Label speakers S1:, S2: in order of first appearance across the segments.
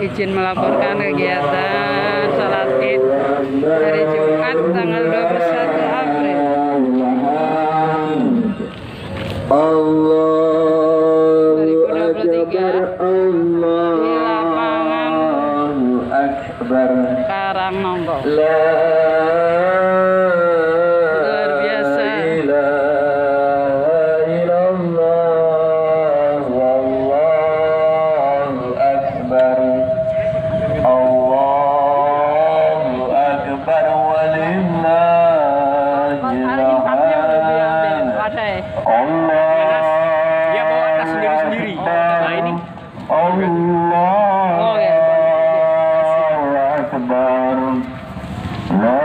S1: izin melaporkan kegiatan salat Id hari Jumat tanggal 21 April.
S2: Allahu Akbar,
S1: Di lapangan
S2: Allahu Akbar.
S1: Karangnonggo.
S2: Luar
S1: biasa.
S2: Wallahu Akbar. Allahu Akbar walillahil hamd. Allah.
S3: Dia bawa tas sendiri-sendiri. Nah ini
S2: Allahu Akbar. La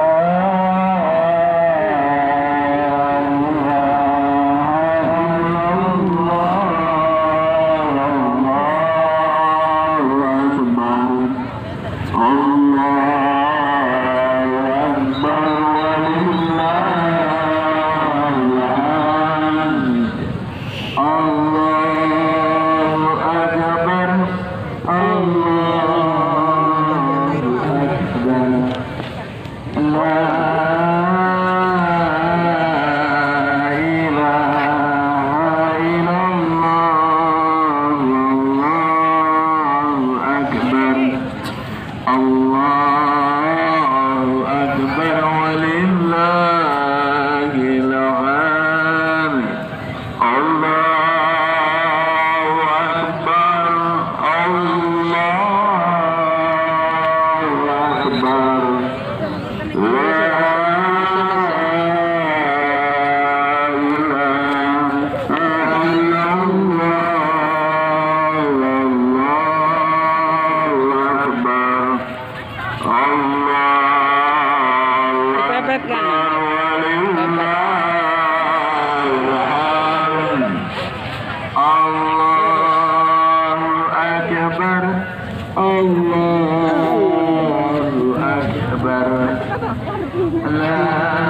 S2: Allahu Akbar. La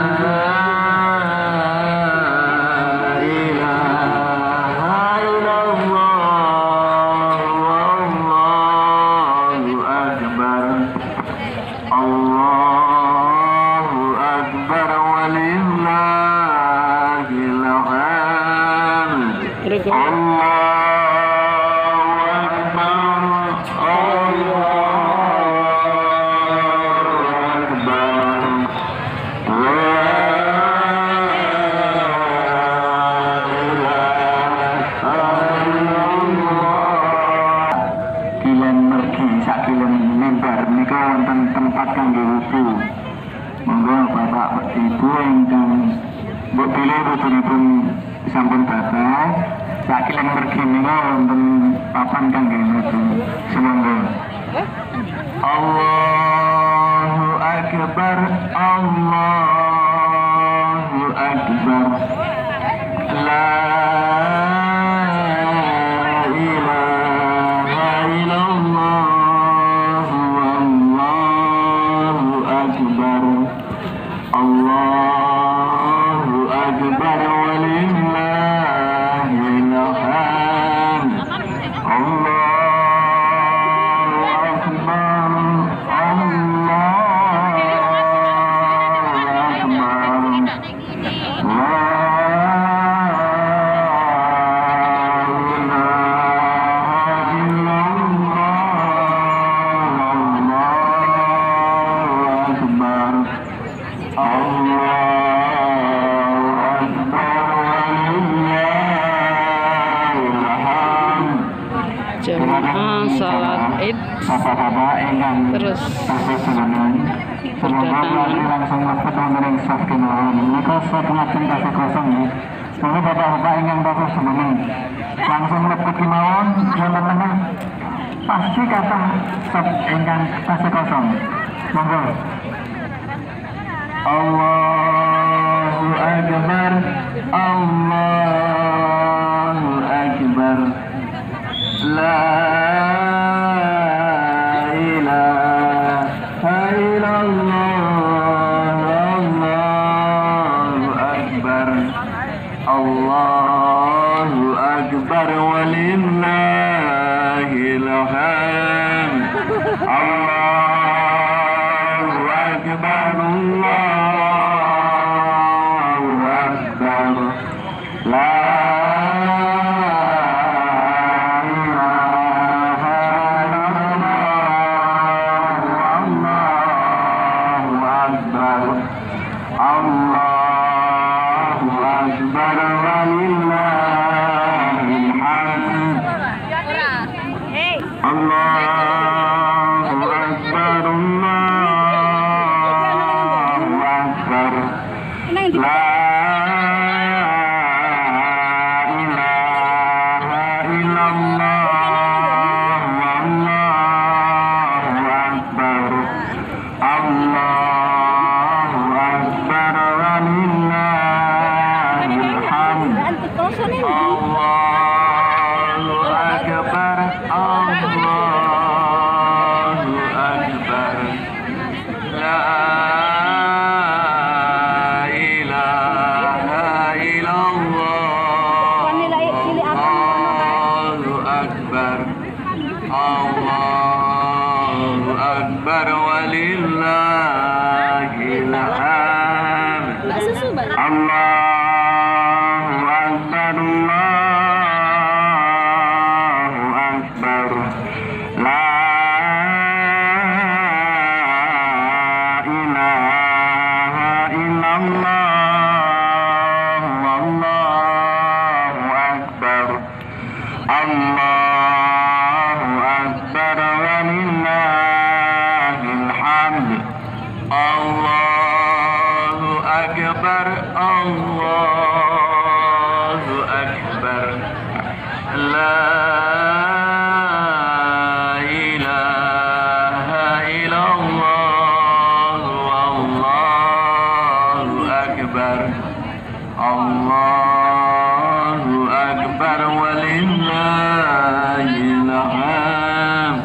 S2: ilaha illallah. Wallahu Akbar. Allahu Akbar walillahil hamd. Tempat kangge wudu. Monggo Bapak Ibu ingkang mbok pilih wudunipun sampun batal, saiki lan mergi menika wonten papan kangge wudu. Sumangga. Allahu Akbar, Allahu Akbar. La Allahu Akbar walillahil hamd. Allahu Akbar, Allahu Akbar.
S1: Jemaah salat Id
S2: Bapak-bapak ingkang
S1: terus
S2: berdatangan langsung mlebet wonten ing saf kemawon. Menika sampun ajeng tasih kosong nggih. Monggo bapak-bapak ingkang tasih seneng langsung mlebet kemawon wonten tengah. Pasti kata saf ingkang tasih kosong. Monggo. Allahu Akbar, Allahu Akbar. La ilaha illallah. Allahu Akbar, Allahu Akbar walillahil hamd. Allahu Akbar walillahil hamd. Allahu Akbar, Allahu Akbar. La ilaha illallah, Allahu Akbar. Allahu Akbar walillahil hamd. Allahu Akbar, Allahu Akbar. La ilaha illallah, Allahu Akbar. Allahu Akbar walillahil hamd.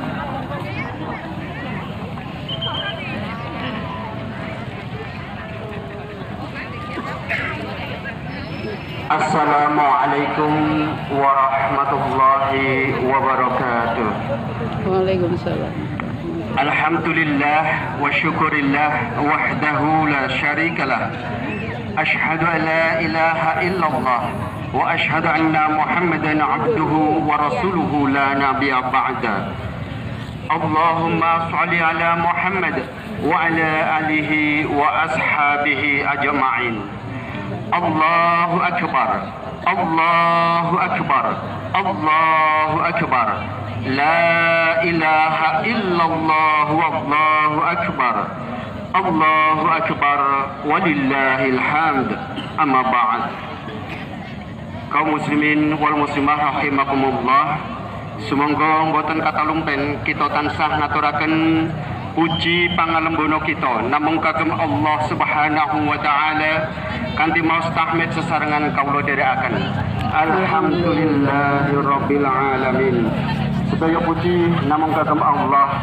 S2: Assalamualaikum warahmatullahi wabarakatuh.
S1: Waalaikumsalam.
S2: Alhamdulillah wa syukurillah wahdahu la syarikalah. Ashhadu an la ilaha illallah wa ashhadu anna Muhammadan abduhu wa rasuluhu la nabiyya ba'da. Allahumma shalli ala Muhammad wa ala alihi wa ashabihi ajma'in. Allahu Akbar, Allahu Akbar, Allahu Akbar. La ilaha illallah, Wallahu Akbar. Allahu Akbar walillahil hamd. Amma ba'd. Kaum muslimin wal muslimah rahimakumullah. Sumangga mboten katalumpen kita tansah ngaturaken puji pangalembono kita namung kagem Allah Subhanahu wa taala kanthi maos tahmid sesarengan kawula dherekaken. Alhamdulillahirabbil alamin. Sedaya puji namung kagem Allah.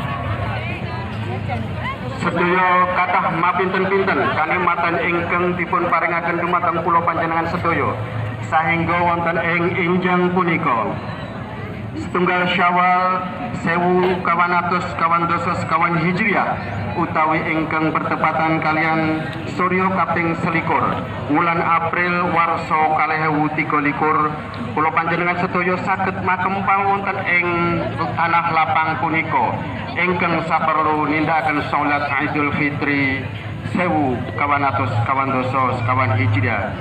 S2: Sedaya kathah mapinten-pinten kanikmatan ingkang dipun paringaken dumateng kula panjenengan sedaya sahingga wonten ing enjang punika setunggal Syawal 1442 Hijriah utawi ingkang bertepatan kalian surya kaping selikur wulan April warsa 2023 kula panjenengan sedaya saged makempal wonten ing tanah lapang punika ingkang saperlu nindakaken salat Idul Fitri 1442 Hijriah.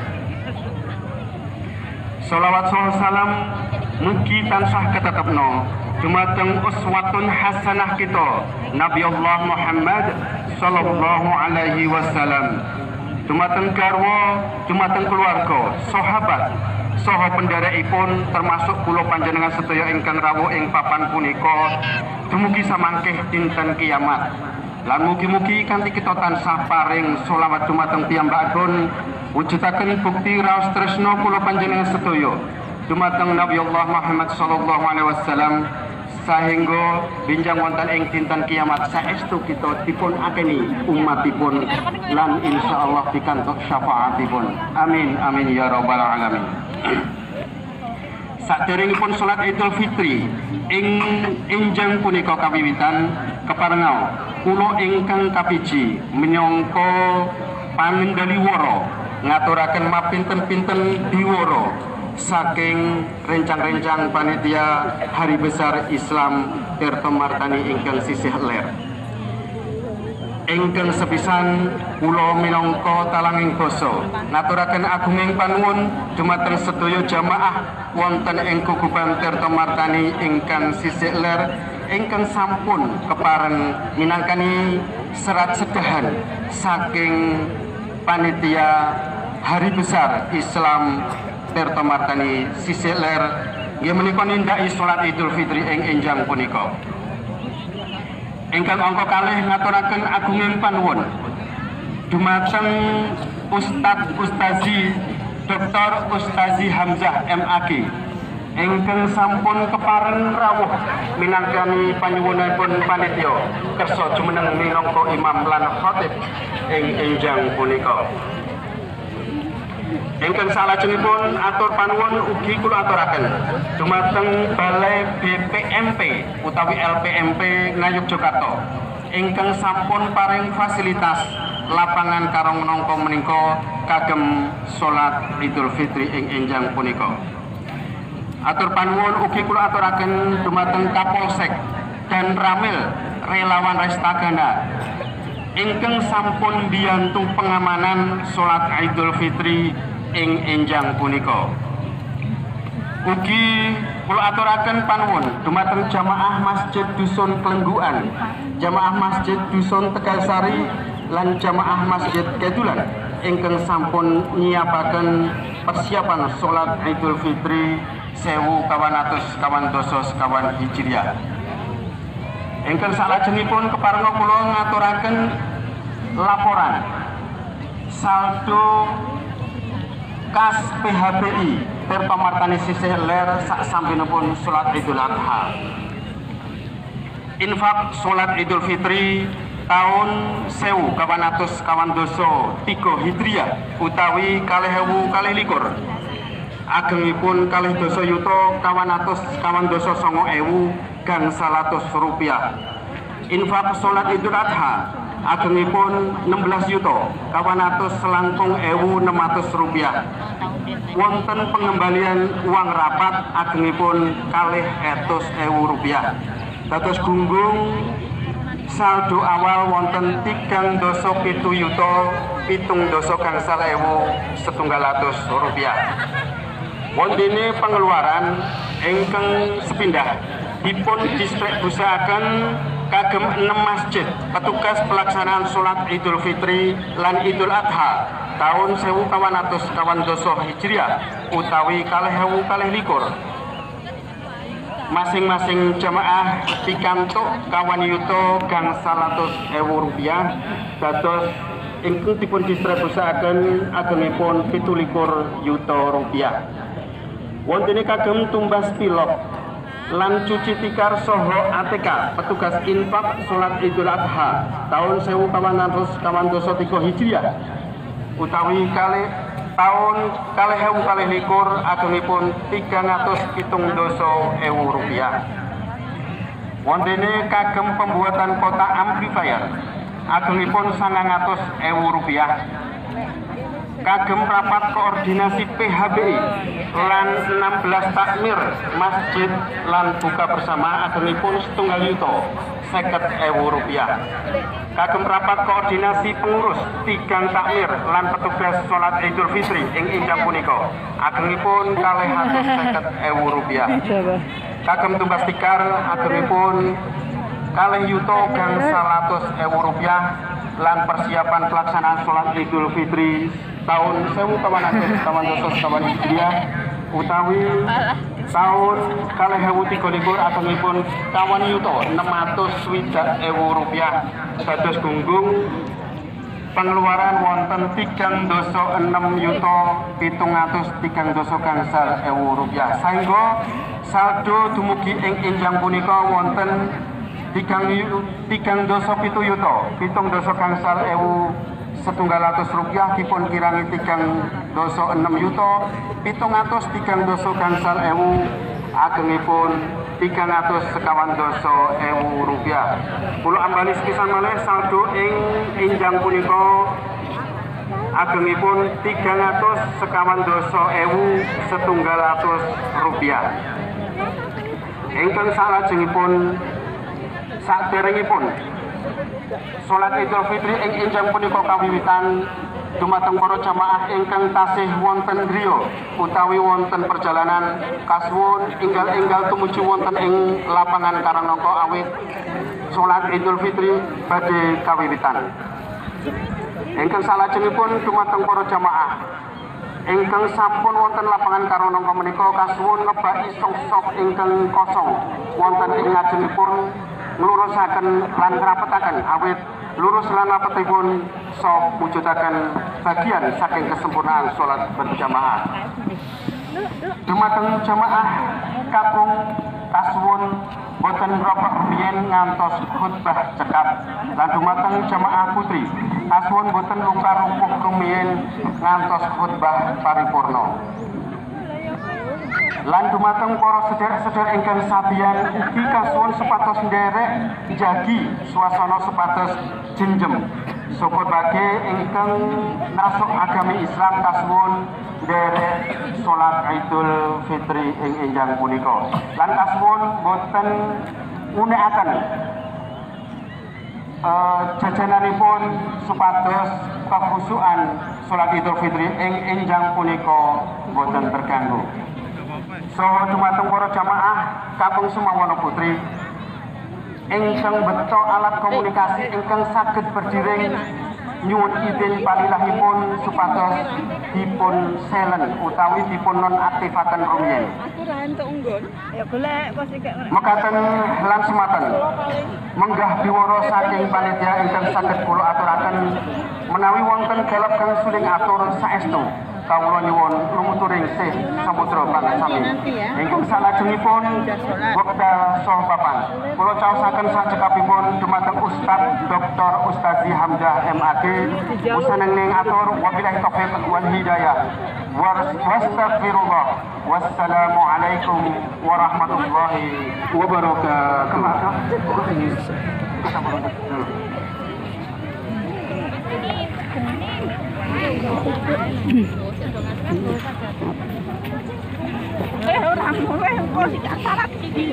S2: Sholawat salam mugi tansah ketetepno dumateng uswatun hasanah kita Nabi Allah Muhammad sallallahu alaihi wasallam, dumateng garwa, dumateng keluarga, sahabat, saha pendherekipun termasuk kula panjenengan sedaya ingkang rawuh ing papan punika dumugi samangkih dinten kiamat. Lan mugi-mugi kanthi kita tansah paring sholawat dumateng piyambakipun wujudaken bukti raos tresna kula panjenengan sedaya dumateng Nabi Allah Muhammad sallallahu alaihi wasallam sahingga binjang wonten ing dinten kiamat saestu kita dipun akeni umatipun lan insyaallah pikantuk syafaatipun. Amin amin ya rabbal alamin. Saderengipun salat Idul Fitri ing enjang punika kawiwitan keparengau kula ingkang kapiji minangka pangendaliwara ngaturaken mapinten-pinten diwara saking rencang-rencang panitia Hari Besar Islam Tirta Martani ingkang sisih ler. Ingkang sepisan kula minangka talanging basa ngaturaken agunging panuwun dumateng sedaya jamaah wonten ing Guguban Tirta Martani ingkang sisih ler ingkang sampun kepareng minangkani serat sedahan saking panitia Hari Besar Islam Tirta Martani sisih ler nggih menika nindaki salat Idul Fitri ing enjang punika. Ingkang angka kalih ngaturaken agunging panuwun dumateng Ustazi Dr. Ustazi Hamzah MAG ingkang sampun kepareng rawuh minangkani panyuwunipun panitia kersa jumeneng minangka imam lan khatib ing enjang punika.
S4: Ingkang salajengipun atur panuwun ugi kula aturaken dumateng Balai BPMP utawi LPMP Ngayogyakarta ingkang sampun paring fasilitas lapangan karong nangka menika kagem salat Idul Fitri ing enjang punika. Atur panuwun ugi kula aturaken dumateng Kapolsek dan Ramil Relawan Restagana ingkang sampun mbiyantu pengamanan salat Idul Fitri ing enjang punika. Ugi kula aturaken panuwun dumateng jamaah Masjid Dusun Kelengguan, jamaah Masjid Dusun Tegalsari lan jamaah Masjid Kedulan ingkang sampun nyiapaken persiapan salat Idul Fitri 1412 Hijriah. Ingkang salajengipun keparenga kula ngaturaken laporan saldo kas PHBI Tirta Martani sisih ler sak sampinipun salat Idul Adha. Infak salat Idul Fitri tahun 1423 Hijriah utawi 2021 agengipun 2 yuta 299.000 rupiah. Infak salat Idul Adha agengipun 16 yuta 290.600 rupiah. Wonten pengembalian uang rapat agengipun 200.000 rupiah. Dados gunggung saldo awal wonten 3,7 yuta 7,100 rupiah. Wontene pengeluaran ingkang sepindah dipun distribusiaken kagem 6 masjid petugas pelaksanaan salat Idul Fitri lan Idul Adha tahun 1412 Hijriah utawi 2022. Masing-masing jamaah pikantuk 2.100.000 rupiah. Dados ingkang dipun distribusiaken agengipun 17 yuta rupiah. Wontene kagem tumbas pilot lan cuci tikar soho ATK petugas infak salat Idul Adha tahun 1423 Hijriah utawi tahun 2021 agengipun 370.000 rupiah. Wontene kagem pembuatan kotak amplifier agengipun 900.000 rupiah. Kagem rapat koordinasi PHBI lan 16 takmir masjid lan buka bersama agengipun 1,50.000 rupiah. Kagem rapat koordinasi pengurus 3 takmir lan petugas salat Idul Fitri ing enjang punika agengipun 250.000 rupiah. Kagem tumbas tikar agengipun 2.100.000 rupiah lan persiapan pelaksanaan salat Idul Fitri tahun 1412 Hijriah utawi tahun 2023 agengipun 2.660.000 rupiah. Dados gunggung pengeluaran wonten 3,6.730.000 rupiah. Saengga saldo dumugi ing enjang punika wonten 3.730.000 rupiah dipun kirangi 3,6.730.000 agengipun 390.000 rupiah. Kula ambali sepisan malih saldo ing enjang punika agengipun 390.100 rupiah. Ingkang salajengipun saderengipun salat Idul Fitri ing enjang punika kawiwitan dumateng para jamaah ingkang tasih wonten griya utawi wonten perjalanan kasuwun enggal-enggal tumuju wonten ing lapangan Karangnaka awit salat Idul Fitri badhe kawiwitan. Ingkang salajengipun dumateng para jamaah ingkang sampun wonten lapangan Karangnaka menika kasuwun ngebaki sok-sok ingkang kosong wonten ing ngajengipun nglurusaken lan ngrapetaken awit lurus lan rapetipun sok mujudaken bagian saking kesempurnaan salat berjamaah. Dumateng jamaah kakung kasuwun boten ropok rumiyin ngantos khutbah cekap lan dumateng jamaah putri asmun boten luka rupuh rumiyin ngantos khutbah paripurna lan dumateng para sedherek-sedherek ingkang sabiyan ugi kasuwun supados nderek jagi swasana supados jenjem sapa bage ingkang nasuk agami Islam kasuwun nderek salat Idul Fitri ing enjang punika lan kasuwun boten unekaken jajananipun supados kekhusyukan salat Idul Fitri ing enjang punika boten terganggu. Saha dumateng para jamaah Kampung Sumawana Putri ingkang beto alat komunikasi ingkang saged berdiring nyuwun izin palilahipun supados dipun selen utawi dipun nonaktifaken rumiyin. Mekaten lan sematen menggah biwara saking panitia ingkang saged kula aturaken menawi wonten kelep kang suling atur saestu kawula nyuwun lumuturing sih samudra pangasami ingkang salajengipun wekdal saha papan kula caosaken sajekapipun dumateng Ustaz Dr. Ustazi Hamdah MAD musaneng atur wabillahi taufiq wal hidayah wastaghfirullah wassalamualaikum warahmatullahi wabarakatuh.
S5: Orang mulai kok tidak syarat ini.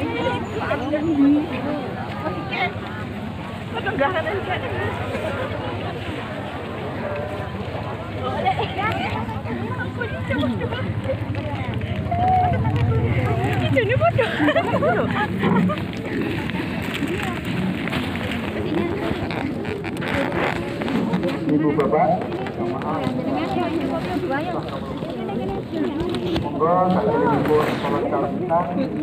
S4: Ibu bapak, monggo sakjroning salat kawitan.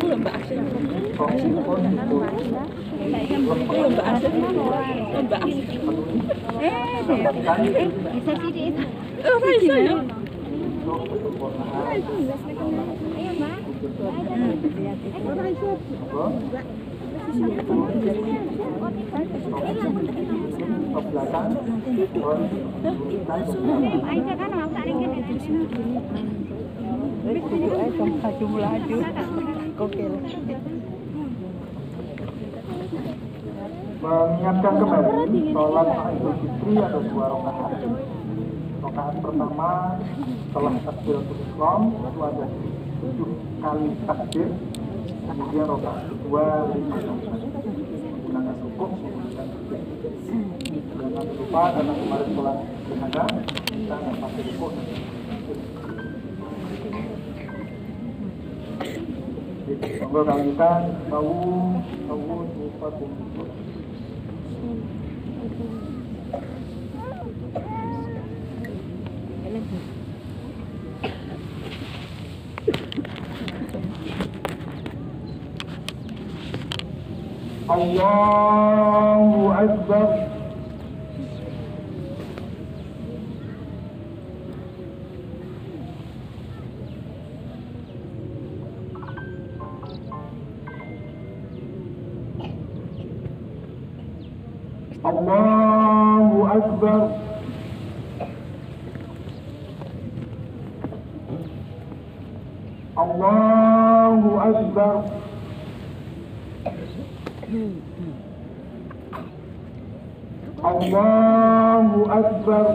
S4: Mengingatkan kembali sholat Idul Fitri ada 2 rakaat. Rakaat pertama setelah takbiratul ihram itu ada 7 kali takbir. Kemudian rakaat kedua 5 rakaat. Menggunakan rukuk, menggunakan sujud. Jangan lupa karena kemarin sholat jenazah kita nggak pakai rukuk. Monggo kawitan tahu lupa kumpul. Allahu Akbar. Allahu Akbar. Allahu Akbar. Allahu Akbar.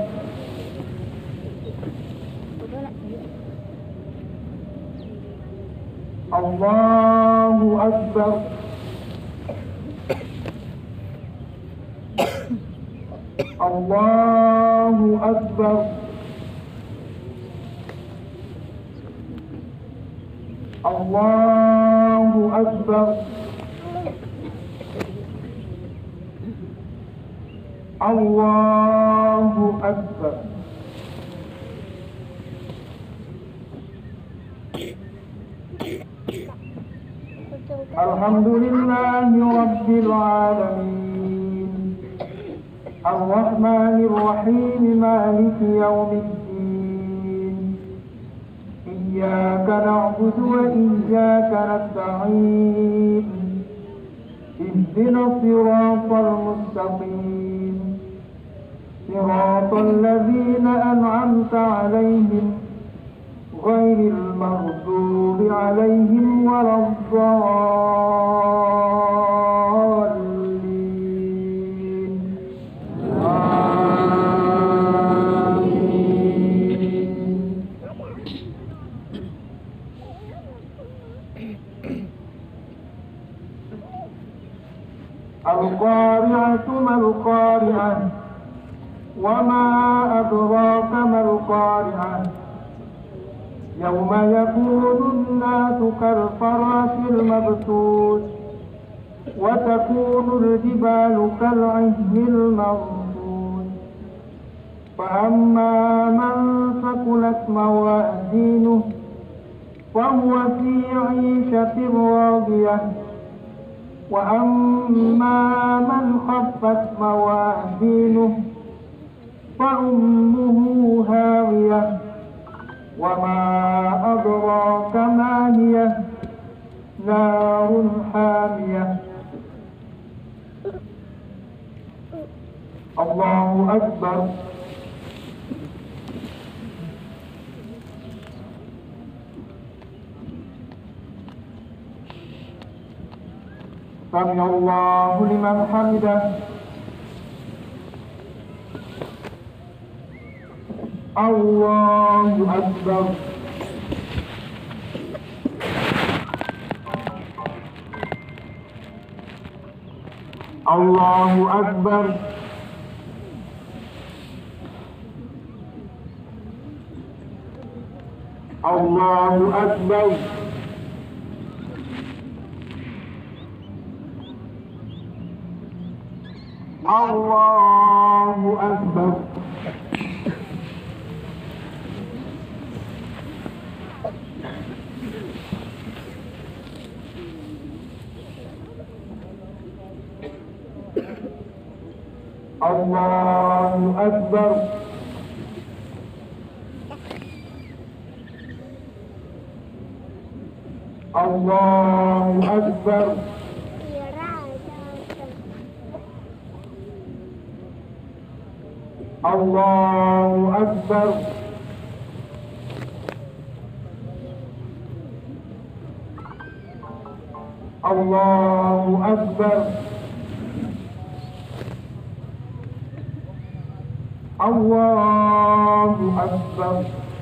S4: Allahu Akbar. Allahu Akbar. Allahu Akbar. Allahu Akbar. Alhamdulillahi Rabbil Alamin. Ar-Rahmanir Rahim. Maliki Yawmiddin. Iyyaka na'budu wa iyyaka nasta'in.
S2: اهدنا الصراط المستقيم صراط الذين أنعمت عليهم غير المغضوب عليهم ولا الضالين القارعة ما القارعة وما أدراك ما القارعة يوم يكون الناس كالفراش المبثوث وتكون الجبال كالعهن المنفوش فأما من ثقلت موازينه فهو في عيشة راضية وأما من خفت موازينه فأمه هاوية وما أدراك ما هي نار حامية الله أكبر سمع الله لمن حمده الله أكبر الله أكبر الله أكبر الله أكبر الله أكبر الله أكبر الله أكبر الله أكبر الله أكبر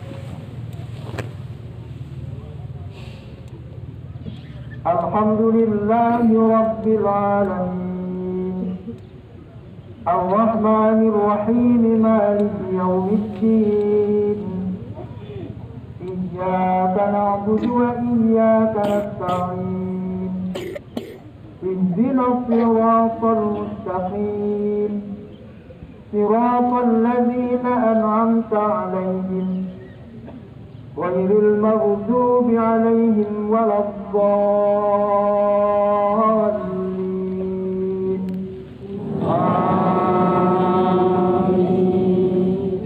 S2: الحمد لله رب العالمين الرحمن الرحيم مالك يوم الدين إياك نعبد وإياك نستعين اهدنا الصراط المستقيم صراط الذين أنعمت عليهم غير المغضوب عليهم ولا الضالين آمين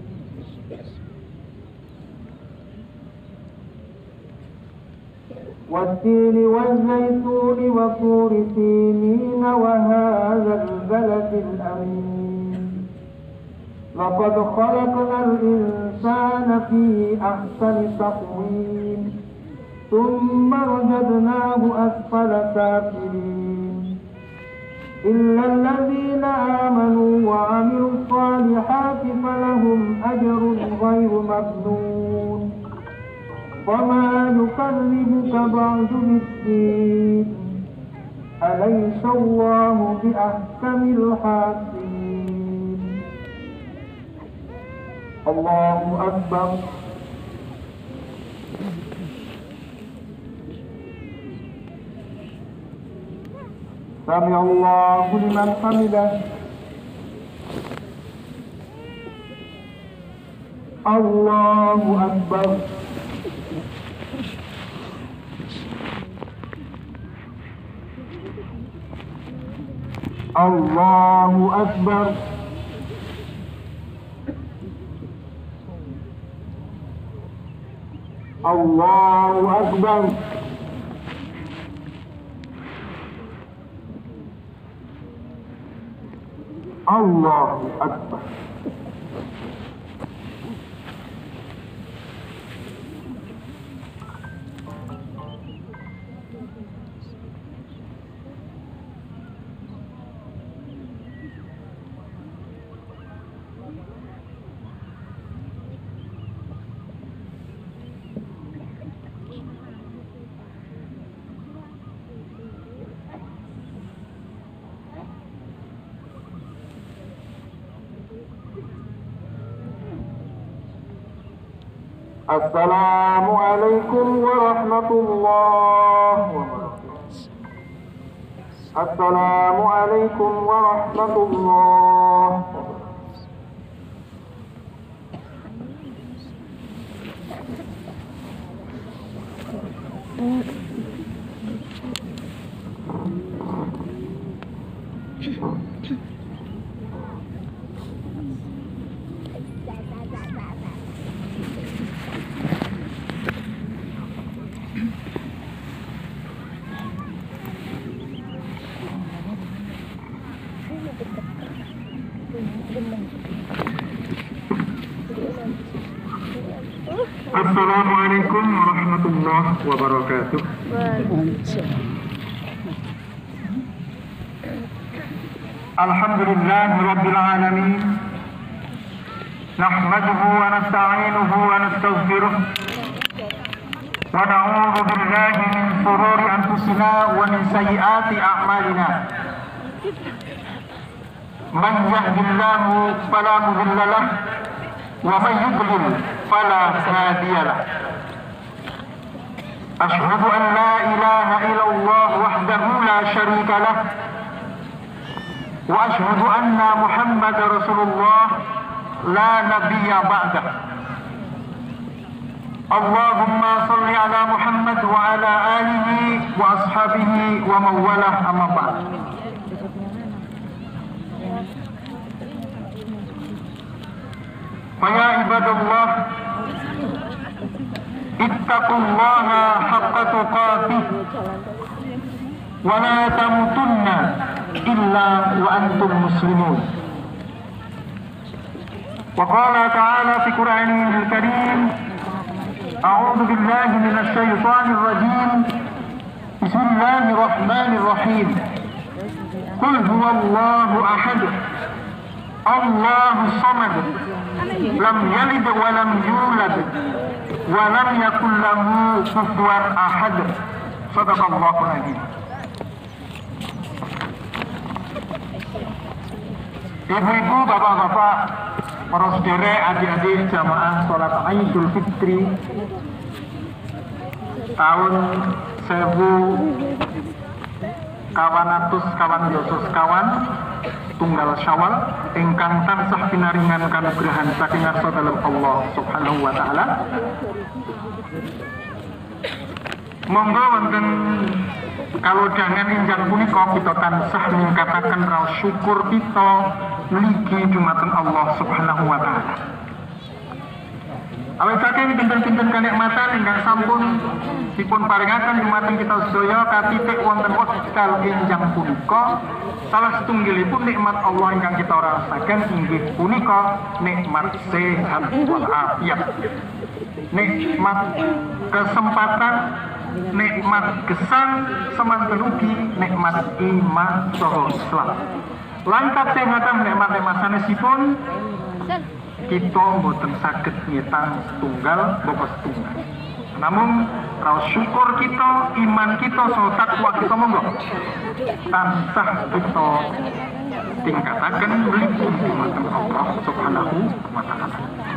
S2: والتين والزيتون وطور سينين وهذا البلد الأمين لقد خلقنا الإنسان في أحسن تقويم ثم رددناه أسفل سافلين إلا الذين آمنوا وعملوا الصالحات فلهم أجر غير ممنون وما يكذبك بعد بالدين أليس الله بأحكم الحاكمين الله أكبر سمع الله لمن حمده الله أكبر الله أكبر الله أكبر Allahu Akbar. Assalamualaikum warahmatullahi wabarakatuh. Assalamualaikum warahmatullahi wabarakatuh. Assalamualaikum warahmatullahi wabarakatuh. Alhamdulillahirabbil alamin. Nahmaduhu wa nasta'inuhu wa nastaghfiruh. Wa na'udzu billahi min shururi anfusina wa min sayyiati a'malina. Man yahdihillahu fala mudilla lahu wa man yudlil fala hadiya lahu. Asyhadu an la ilaha illallah wahdahu la syarika lah wa asyhadu anna Muhammadar Rasulullah la nabiyya ba'dah. Allahumma shalli ala Muhammad wa ala alihi wa ashabihi wa man walah, amma ba'd. Fa ibadallah, ittaqullaha haqqa tuqatih wa la tamutunna illa wa antum muslimun. Wa qala ta'ala fi Qur'anil Karim, a'udzu billahi minasy syaithanir rajim. Bismillahirrahmanirrahim. Qul huwallahu ahad, Allahus samad, lam yalid wa lam yulad wa lam yakul lahu kufuwan ahad. Shadaqallahul azim. Ibu-ibu, bapak-bapak, para saudara, adik-adik jamaah salat Idul Fitri tahun 1400 tunggal Syawal ingkang tansah pinaringan kanugrahan saking ngarsa dalem Allah Subhanahu wa taala. Monggo wonten kalodhangan injang punika kita tansah ningkataken raos syukur kita mligi dumateng Allah Subhanahu wa taala. Awit saking pinten-pinten kanikmatan ingkang sampun dipun paringaken dumateng kita sedaya katitik wonten wekdal enjang punika, salah setunggalipun nikmat Allah ingkang kita rasaken inggih punika nikmat sehat wal afiat, nikmat kesempatan, nikmat gesang, semanten ugi nikmat iman saha Islam. Langkap sehatan nikmat-nikmat sanesipun kita mboten saged nyetang setunggal bapak setunggal. Namun raos syukur kita, iman kita, saha takwa kita monggo tansah kita tingkataken mligi dumateng Allah Subhanahu wa taala.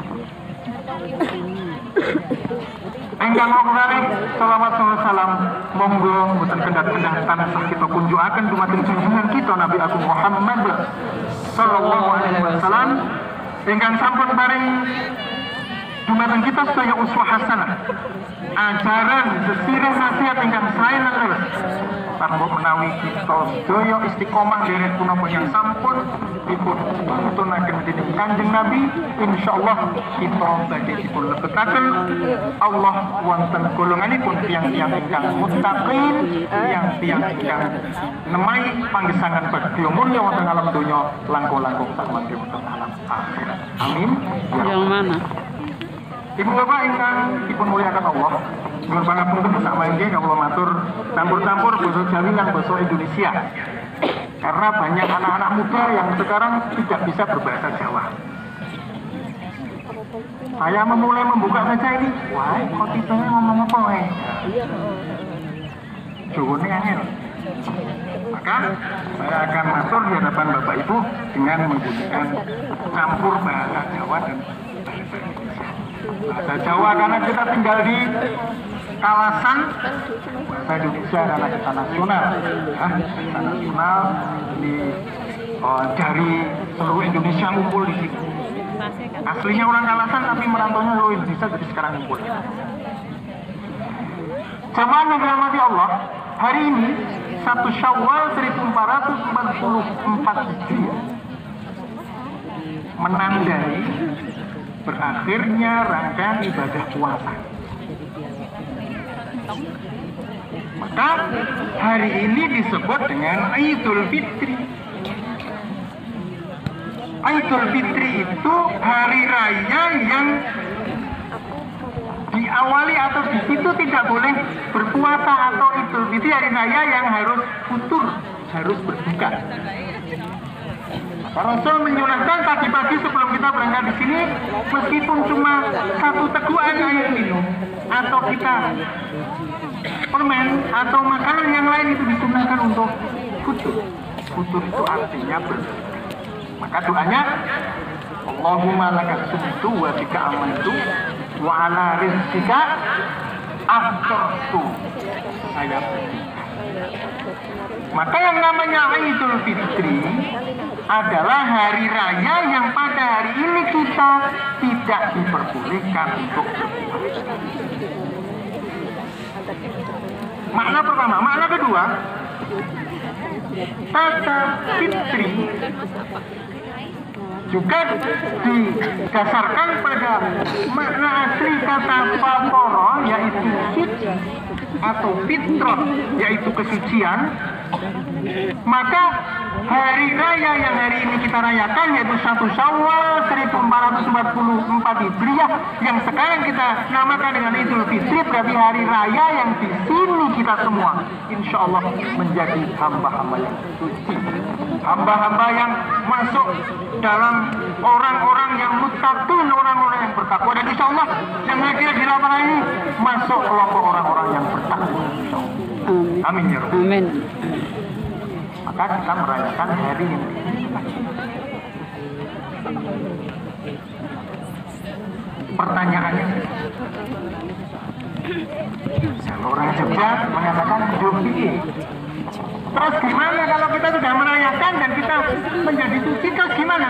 S2: Engkang ngorek selawat salam monggo mboten kendhat-kendhat tansah kita kunjukaken dumateng junjungan kita Nabi Agung Muhammad sallallahu alaihi wasallam ingkang sampun paring dumateng kita sedaya uswah hasanah, ajaran sesirah nasihat ingkang sae lan leres. Tanpa menawi kita sedaya istiqomah derek punapa yang sampun dipun tuntunaken dening Kanjeng Nabi, insyaallah kita badhe dipun lebetaken Allah wonten golonganipun tiyang-tiyang ingkang muttaqin, tiyang-tiyang ingkang nemai panggesangan bagya mulya wonten alam donya langkung-langkung sarmangke wonten alam akhirat. Amin.
S1: Yang mana?
S2: Ibu bapak ingkang dipun muliakan Allah, nyuwun pangapunten sak mangke kawula matur campur-campur basa Jawi lan basa Indonesia. Karena banyak anak-anak muda yang sekarang tidak bisa berbahasa Jawa. Saya memulai membuka saja ini, wah kok titanya ngomong apa Jawane angel. Maka saya akan matur di hadapan Bapak Ibu dengan menggunakan campur bahasa Jawa dan bahasa Indonesia. Bahasa Jawa karena kita tinggal di Kalasan, bahasa Indonesia karena kita nasional, ya, kita nasional dari seluruh Indonesia ngumpul di sini. Aslinya orang Kalasan tapi merantaunya seluruh Indonesia, jadi sekarang ngumpul. Jamaah yang dirahmati Allah, hari ini 1 Syawal 1444 Hijriah menandai berakhirnya rangkaian ibadah puasa. Maka hari ini disebut dengan Idul Fitri. Idul Fitri itu hari raya yang diawali atau di situ tidak boleh berpuasa, atau Idul Fitri hari raya yang harus futur, harus berbuka. Rasul menyunahkan pagi-pagi sebelum kita berangkat di sini, meskipun cuma 1 teguhan air minum atau kita permen atau makanan yang lain itu disunahkan untuk futur. Futur itu artinya berbuka. Maka doanya, Allahumma laka sumtu wa bika amantu wa ala rizqika aftartu. Saya berbuka. Maka yang namanya Idul Fitri adalah hari raya yang pada hari ini kita tidak diperbolehkan untuk berpuasa. Makna pertama. Makna kedua, kata fitri juga didasarkan pada makna asli kata fatoro, yaitu suci, atau fitrah, yaitu kesucian. Maka hari raya yang hari ini kita rayakan, yaitu 1 Syawal 1444 Hijriah, yang sekarang kita namakan dengan Idul Fitri, berarti hari raya yang di sini kita semua insya Allah menjadi hamba-hamba yang suci, hamba-hamba yang masuk dalam orang-orang yang muttaqin, orang-orang yang bertakwa, dan insya Allah yang hadir di lapangan ini masuk kelompok orang-orang yang bertakwa. Amin ya Rabbi.
S1: Amin.
S2: Maka kita merayakan hari ini. Pertanyaannya, kalau orang Jogja mengatakan Jopi, terus gimana kalau kita sudah merayakan dan kita menjadi suci, terus gimana?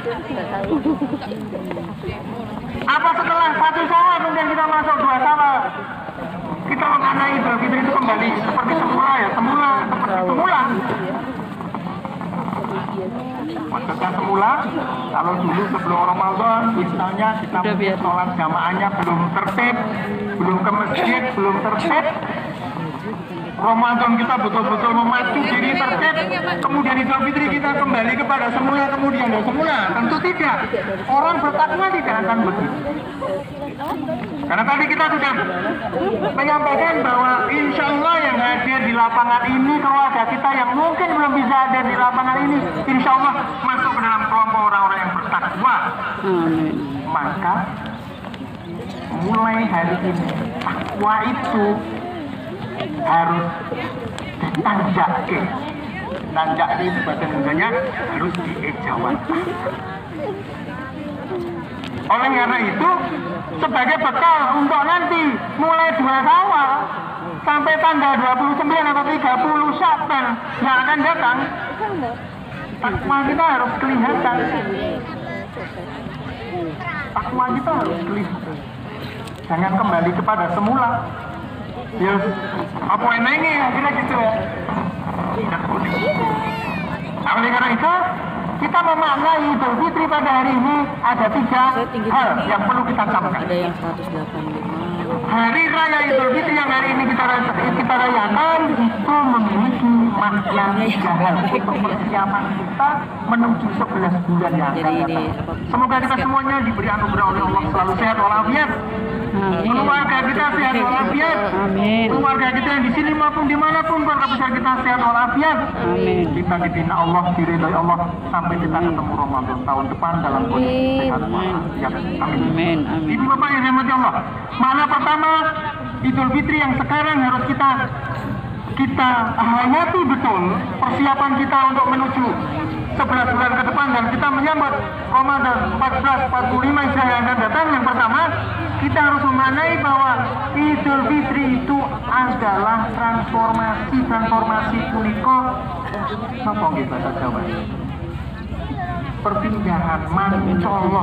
S2: Apa setelah 1 Syawal kemudian kita masuk 2 Syawal kita mengenai Idul Fitri itu kembali seperti semula, ya semula, seperti semula. Maksudnya semula, kalau dulu sebelum Ramadan misalnya kita sholat jamaahnya belum tertib, belum ke masjid, belum tertib. Ramadan kita betul-betul memacu diri tertib, kemudian Idul Fitri kita kembali kepada semula, kemudian ya semula. Tentu tidak. Orang bertakwa tidak akan begitu. Karena tadi kita sudah menyampaikan bahwa insya Allah yang hadir di lapangan ini, keluarga kita yang mungkin belum bisa hadir di lapangan ini, insya Allah masuk ke dalam kelompok orang-orang yang bertakwa. Maka mulai hari ini takwa itu harus ditanjakke. Tanjakke itu bahasa Indonesianya harus diejawantah. Oleh karena itu, sebagai bekal untuk nanti mulai 2 Syawal sampai tanggal 29 atau 30 Sya'ban yang akan datang, takwa kita harus kelihatan. takwa kita harus keliru. Jangan kembali kepada semula. Ya, apa enaknya akhirnya gitu ya. Tidak boleh. Nah, oleh karena itu, kita memaknai Idul Fitri pada hari ini ada 3 hal yang perlu kita camkan.
S1: Ada yang 185.
S2: Hari Raya Idul Fitri yang hari ini kita rayakan itu memiliki makna 3 hal untuk persiapan kita menuju 11 bulan yang akan datang. Semoga kita semuanya diberi anugerah oleh Allah selalu sehat walafiat. Keluarga kita sehat walafiat.
S1: Amin.
S2: Keluarga kita yang di sini maupun dimanapun keluarga besar kita sehat walafiat.
S1: Amin.
S2: Kita dibina Allah, diridhoi Allah sampai kita ketemu Ramadan tahun depan dalam kondisi sehat walafiat. Amin.
S1: Amin. Amin.
S2: Ibu bapak yang dirahmati Allah, makna pertama Idul Fitri yang sekarang harus kita hayati betul persiapan kita untuk menuju 11 bulan ke depan dan kita menyambut Ramadan 1445 Hijriah yang akan datang. Yang pertama, kita harus memaknai bahwa Idul Fitri itu adalah transformasi punika apa nggih bahasa Jawa? Perpindahan mancolo.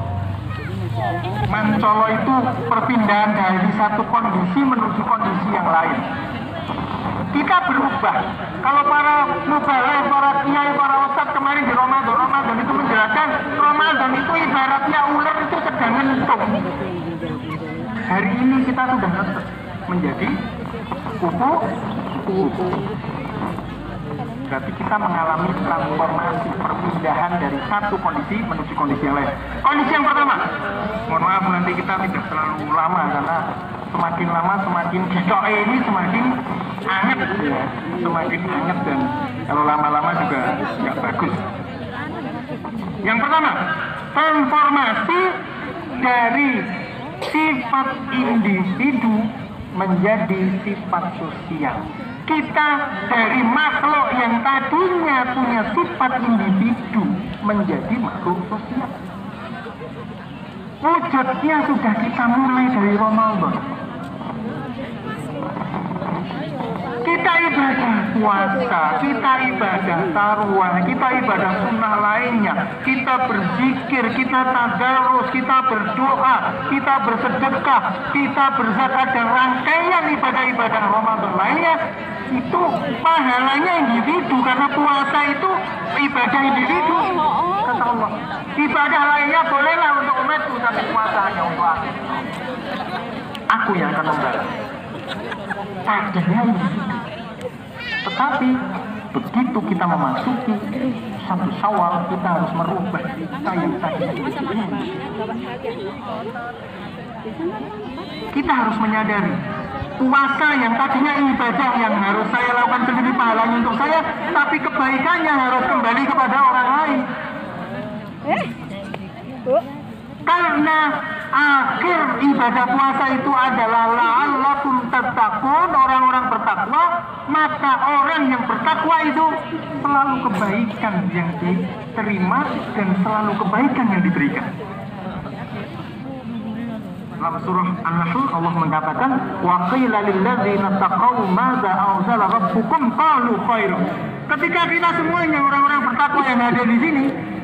S2: Mancolo itu perpindahan dari satu kondisi menuju kondisi yang lain. Kita berubah. Kalau para mubalagh, para kiai, para ustadz kemarin di Ramadan itu menjelaskan Ramadan itu ibaratnya ular itu sedang ngentung. Hari ini kita sudah menjadi kupu. Berarti kita mengalami transformasi perpindahan dari satu kondisi menuju kondisi yang lain. Kondisi yang pertama, mohon maaf nanti kita tidak terlalu lama karena semakin lama semakin kita ini semakin anget ya, semakin anget dan kalau lama-lama juga nggak bagus. Yang pertama, transformasi dari sifat individu menjadi sifat sosial. Kita dari makhluk yang tadinya punya sifat individu menjadi makhluk sosial. Wujudnya sudah kita mulai dari Ramadan. Kita ibadah puasa, kita ibadah taruah, kita ibadah sunnah lainnya, kita berzikir, kita tadarus, kita berdoa, kita bersedekah, kita berzakat dan rangkaian ibadah-ibadah Ramadan lainnya. Itu pahalanya individu karena puasa itu ibadah individu kata Allah. Ibadah lainnya bolehlah untuk umatku tapi puasa hanya untuk aku yang akan membalas. Padanya individu. Tetapi begitu kita memasuki 1 Syawal kita harus merubah kita yang tadi. Kita harus menyadari puasa yang tadinya ibadah yang harus saya lakukan sendiri pahalanya untuk saya, tapi kebaikannya harus kembali kepada orang lain. Karena akhir ibadah puasa itu adalah la'allakum tattaqun, orang-orang bertakwa, maka orang yang bertakwa itu selalu kebaikan yang diterima dan selalu kebaikan yang diberikan. Dalam surah An-Nahl Allah mengatakan wa qila lil ladzina taqaw madza anzala rabbukum qalu khairan. Ketika kita semuanya orang-orang bertakwa yang ada di sini,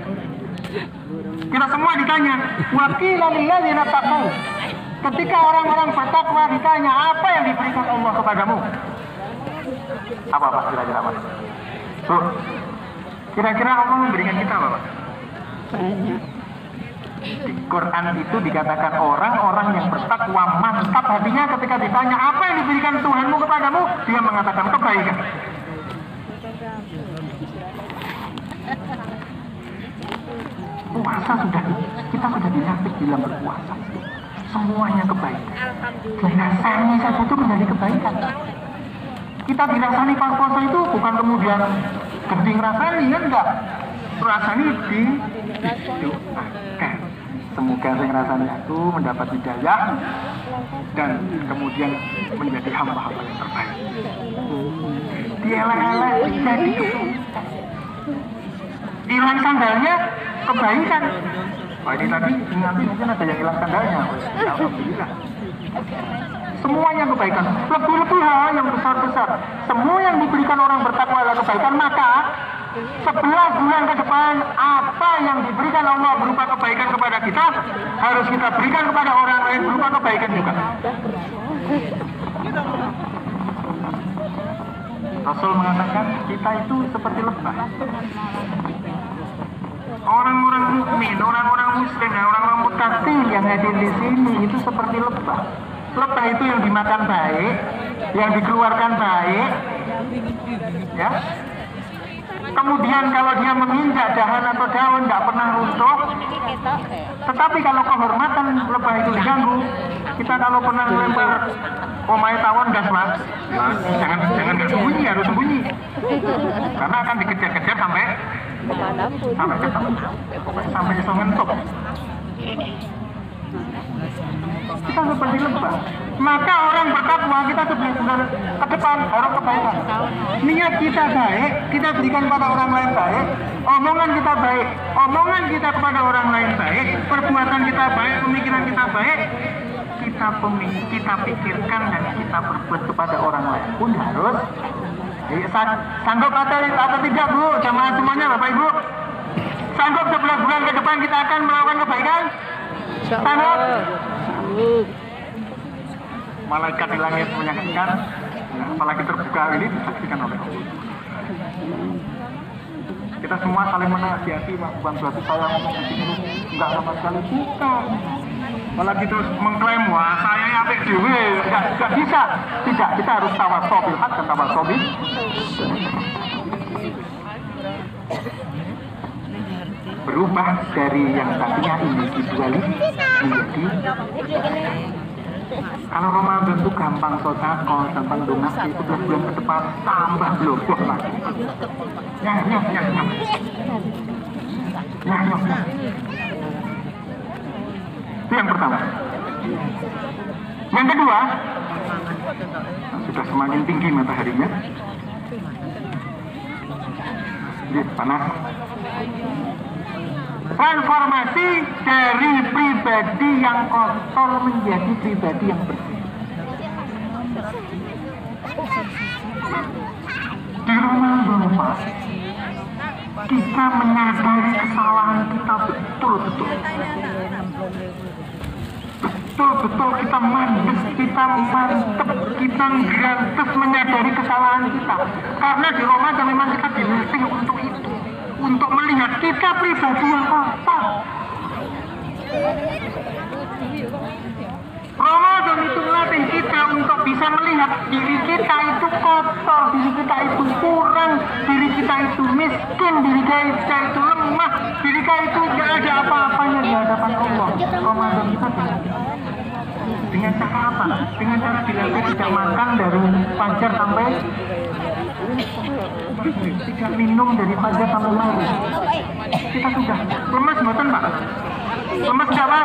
S2: kita semua ditanya wa qila lil ladzina taqaw. Ketika orang-orang bertakwa ditanya apa yang diberikan Allah kepadamu? Apa kira-kira Pak? Kira-kira Allah memberikan kita apa Pak? Di Quran itu dikatakan orang-orang yang bertakwa mantap hatinya ketika ditanya apa yang diberikan Tuhanmu kepadamu, dia mengatakan kebaikan. Puasa kita sudah dilatih dalam berpuasa. Semuanya kebaikan. Dirasani saja itu menjadi kebaikan. Kita dirasani pas puasa itu bukan kemudian gending rasani kan enggak. Rasani didoakan. Semoga saya ngerasani aku mendapat hidayah dan kemudian menjadi hamba-hamba yang terbaik. Dielek-elek jadi hilang sandalnya kebaikan. Wah ini tadi nanti mungkin ada yang hilang sandalnya. Alhamdulillah. Semuanya kebaikan. Lebih-lebih hal yang besar-besar. Semua yang diberikan orang bertakwa adalah kebaikan. Maka 11 bulan ke depan, apa yang diberikan Allah berupa kebaikan kepada kita, harus kita berikan kepada orang lain berupa kebaikan juga. Rasul mengatakan kita itu seperti lebah. Orang-orang mukmin, orang-orang muslim, dan orang-orang muttaqin yang hadir di sini itu seperti lebah. Lebah itu yang dimakan baik, yang dikeluarkan baik, ya. Kemudian kalau dia menginjak dahan atau daun tidak pernah runtuh. Tetapi kalau kehormatan lebah itu diganggu, kita kalau pernah melempar omae tawon gas mas, jangan sembunyi, harus sembunyi, karena akan dikejar-kejar sampai iso ngentuk. Kita seperti lebah. Maka orang bertakwa kita benar-benar ke depan harus kebaikan. Niat kita baik, kita berikan pada orang lain baik. Omongan kita baik, omongan kita kepada orang lain baik. Perbuatan kita baik, pemikiran kita baik. Kita pikirkan dan kita berbuat kepada orang lain pun harus. Sanggup atau tidak Bu, jamaah semuanya Bapak Ibu? Sanggup 11 bulan ke depan kita akan melakukan kebaikan? Sanggup? Malaikat di langit menyaksikan, apalagi terbuka ini disaksikan oleh Allah. Kita semua saling menasihati, bukan berarti saya ngomong di sini enggak sama sekali, bukan. Apalagi terus mengklaim, wah saya apik dewe, enggak bisa. Tidak, kita harus tawasoh bil haq dan tawasoh bil. Berubah dari yang tadinya individualis menjadi. Kalau Ramadan itu gampang sodako, gampang donasi, 11 bulan ke depan tambah bloboh lagi. Ya. Itu yang pertama. Yang kedua, sudah semakin tinggi mataharinya. Panas. Transformasi dari pribadi yang kotor menjadi pribadi yang bersih. Di Ramadan, Pak, kita menyadari kesalahan kita betul-betul. Betul-betul kita mandes, kita mantep, kita grantes menyadari kesalahan kita. Karena di Ramadan memang kita dilatih untuk itu. Untuk melihat kita pribadi yang kotor. Ramadan itu melatih kita untuk bisa melihat diri kita itu kotor, diri kita itu kurang, diri kita itu miskin, diri kita itu lemah, diri kita itu tidak ada apa-apanya di hadapan Allah. Ramadan kita dengan cara apa? Dengan cara dilatih tidak makan dari fajar sampai tidak minum dari fajar sampai maghrib. Kita sudah lemas buatan Pak? Lemas tidak Pak?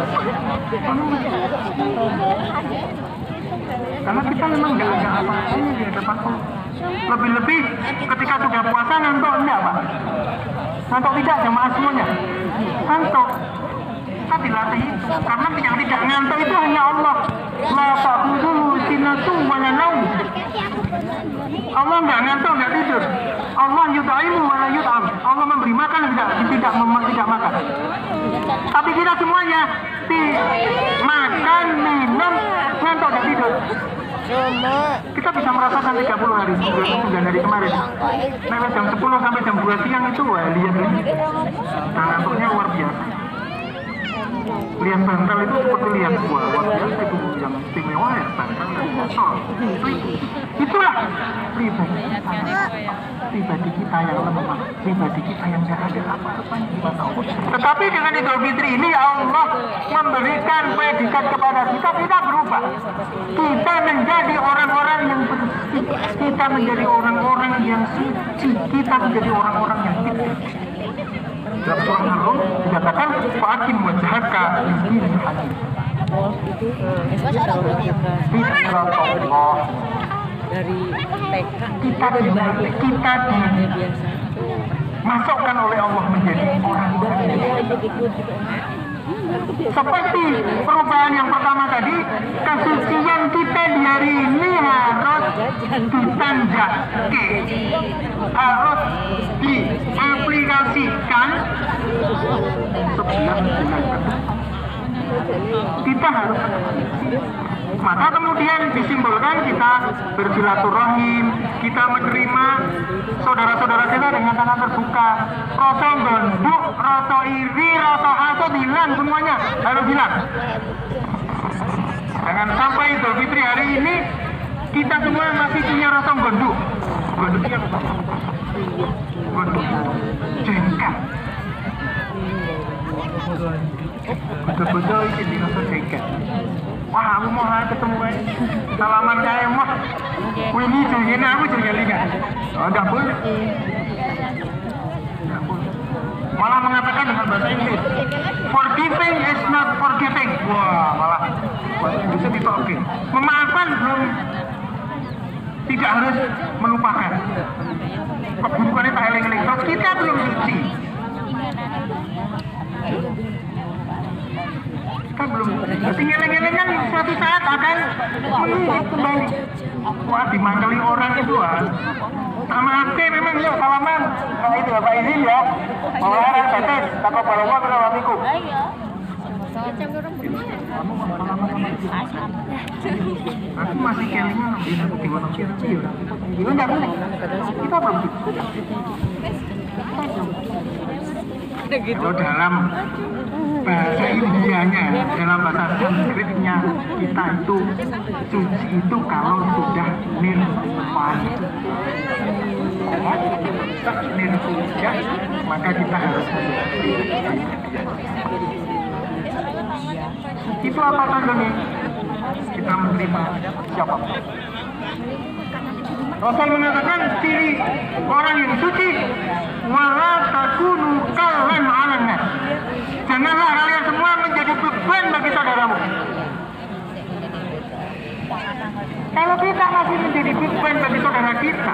S2: Karena kita memang tidak ada apa-apanya di hadapan Allah. Lebih-lebih ketika sudah puasa ngantuk enggak Pak? Ngantuk tidak jamaah semuanya? Ngantuk. Kita dilatih itu. Karena yang tidak ngantuk itu hanya Allah. La ta'khudhuhu sinatun wa la naum. Allah nggak ngantuk, nggak tidur. Allah yut'imu wa la yut'am. Allah memberi makan tidak makan. Tapi kita semuanya makan, minum, ngantuk, nggak tidur. Kita bisa merasakan 30 hari, 9 hari kemarin. Nah, jam 10 sampai jam 2 siang itu, wah lihat ini. Nah, ngantuknya luar biasa. Lihat bantal itu seperti lihat buah, luar biasa itu yang istimewa ya, bantal dan kotor. Itulah pribadi kita yang lemah, pribadi kita yang tidak ada apa-apanya di mata Allah. Tetapi dengan Idul Fitri ini Allah memberikan predikat kepada kita berubah. Kita menjadi orang-orang yang bersih, kita menjadi orang-orang yang suci, kita menjadi orang-orang yang tidak. Dalam surah Al-Rum dikatakan fa'akim wajhaka lid-dinil hanif. Fitrah
S1: dari TK
S2: kita dimasukkan oleh Allah menjadi orang-orang Seperti perubahan yang pertama tadi, kesucian kita di hari ini harus ditanjakke, harus diaplikasikan sebulan kita harus. Maka kemudian disimbolkan kita bersilaturahim, kita menerima saudara-saudara kita dengan tangan terbuka. Rasa gondok, rasa iri, rasa hasad hilang, semuanya harus hilang. Jangan sampai Idul Fitri hari ini kita semua masih punya rasa gondok. Gondok itu apa? Gondok jengkel. Betul-betul ini rasa jengkel. Wah, aku mau ketemu salaman kayak mah. Ini jadi aku juga lihat. Oh, enggak boleh. Malah mengatakan dengan bahasa Inggris, forgiving is not forgetting. Wah, malah bahasa Inggrisnya bisa oke. Memaafkan belum tidak harus melupakan. Keburukannya tak eling-eling. Terus kita belum suci. Kita belum. Ngeleng-ngeleng kan suatu saat akan menunggu kembali. Wah, dimangkali orang itu sama ake memang ya salaman. Nah itu Bapak izin ya. Maulana tetes, taqabbalallahu minna wa minkum. Aku masih kelingnya nanti aku diwono kira ya. Itu enggak boleh. Kita belum. Kalau dalam bahasa Indianya, dalam bahasa Sanskritnya kita itu suci itu kalau sudah nirvana. Nirvana, maka kita harus itu apa tandanya? Kita menerima siapa? Rasul mengatakan ciri orang yang suci, wala takunu kallan 'alan nas. Janganlah kalian semua menjadi beban bagi saudaramu. Kalau kita masih menjadi beban bagi saudara kita,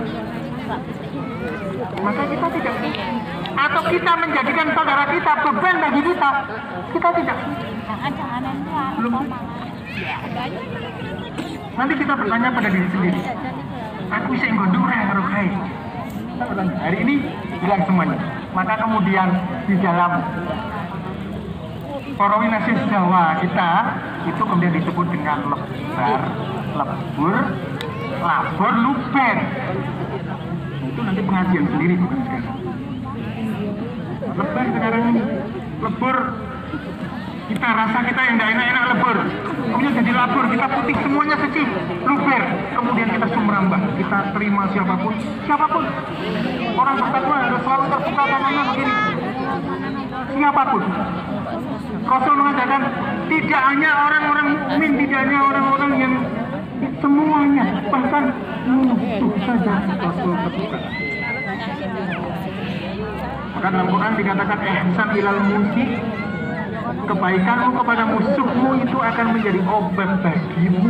S2: maka kita tidak. Atau kita menjadikan saudara kita beban bagi kita, kita tidak. Belum. Nanti kita bertanya pada diri sendiri. Aku bisa ngondong karo kae. Hari ini bilang semuanya. Maka kemudian di dalam Korawinasi Jawa kita itu kemudian disebut dengan lebar, lebur, labor, luber. Itu nanti pengajian sendiri bukan sekarang. Lebar sekarang ini, lebur. Kita rasa kita yang tidak enak-enak lebur, kemudian jadi labur, kita putih semuanya suci, luber, kemudian kita sumrambah, kita terima siapapun, orang bertakwa harus selalu terbuka tangannya begini, siapapun. Rasul mengatakan tidak hanya orang-orang mukmin, tidak hanya orang-orang yang semuanya, bahkan musuh saja Rasul terbuka. Maka dalam Quran dikatakan ihsan ilal musi, kebaikanmu kepada musuhmu itu akan menjadi obat bagimu,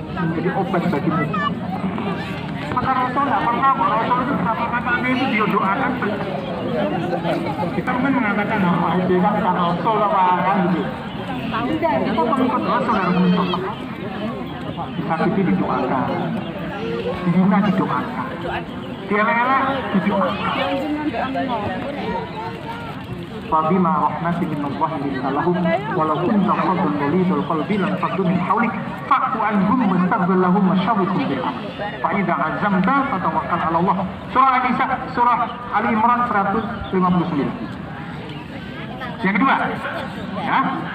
S2: Maka Rasul tidak pernah, Rasul itu kata-katanya itu dia doakan. Kita kan mengatakan apa itu kan Rasul apa kan gitu. Kita mengikut Rasul dalam bentuk disakiti didoakan, dihina didoakan, dielek-elek didoakan. Fabima rahmatin min Allah linta lahum walau kunta fadlan ghalidul qalbi lan faddu min hawlik fa'fu anhum wastaghfir lahum wasyawwirhum bil amr fa idza azamta fatawakkal 'ala Allah. Surah An-Nisa, surah Ali Imran 159. Yang kedua, ya,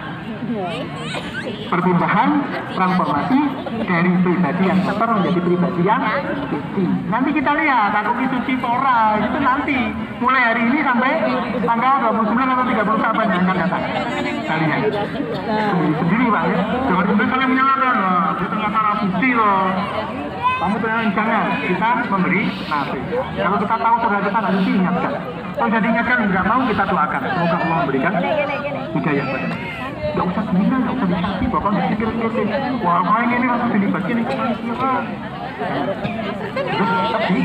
S2: perpindahan transformasi dari pribadi yang kotor menjadi pribadi yang suci. Nanti kita lihat aku suci ora itu nanti mulai hari ini sampai tanggal 29 atau 30 Saban yang akan datang. Kita lihat sendiri Pak ya. Jangan kemudian kalian menyalahkan itu nggak suci loh. Kamu jangan, kita memberi nasihat. Kalau kita tahu saudara kita harus diingatkan. Kalau sudah diingatkan nggak mau, kita doakan. Semoga Allah memberikan hidayah pada kita. Nggak usah gila, nggak usah dikasih, bapak nggak pikir-pikir. Wah, main ini langsung dilibatkan ini siapa? Terus tapi,